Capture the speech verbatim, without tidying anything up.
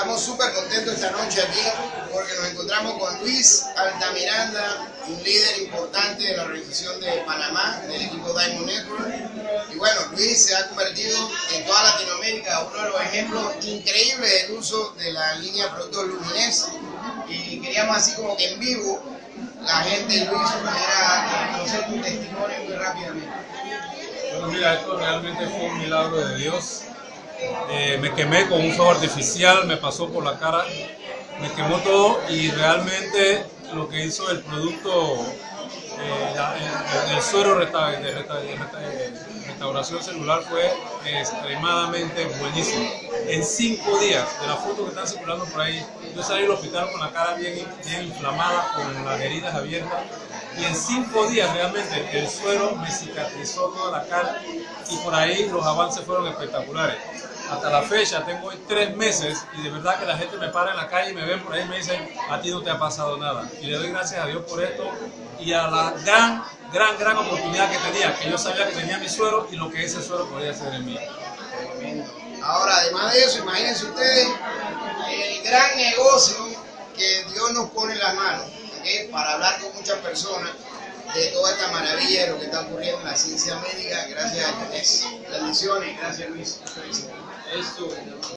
Estamos súper contentos esta noche aquí porque nos encontramos con Luis Altamiranda, un líder importante de la organización de Panamá, del equipo Diamond Network. Y bueno, Luis se ha convertido en toda Latinoamérica uno de los ejemplos increíbles del uso de la línea de productos Luminez. Y queríamos así como que en vivo la gente, Luis, pudiera conocer tu testimonio muy rápidamente. Bueno, mira, esto realmente fue un milagro de Dios. Eh, me quemé con un fuego artificial, me pasó por la cara, me quemó todo y realmente lo que hizo el producto, eh, el, el suero resta, de, resta, de, resta, de restauración celular fue extremadamente buenísimo. En cinco días, de la foto que están circulando por ahí, yo salí del hospital con la cara bien, bien inflamada, con las heridas abiertas. Y en cinco días realmente el suero me cicatrizó toda la cara y por ahí los avances fueron espectaculares. Hasta la fecha tengo hoy tres meses y de verdad que la gente me para en la calle y me ven por ahí y me dicen, a ti no te ha pasado nada. Y le doy gracias a Dios por esto y a la gran, gran, gran oportunidad que tenía, que yo sabía que tenía mi suero y lo que ese suero podía hacer en mí. Ahora, además de eso, imagínense ustedes el gran negocio que Dios nos pone en las manos, ¿okay? Para hablar con muchas personas de toda esta maravilla de lo que está ocurriendo en la ciencia médica, gracias a Inés. Bendiciones, gracias Luis. Eso.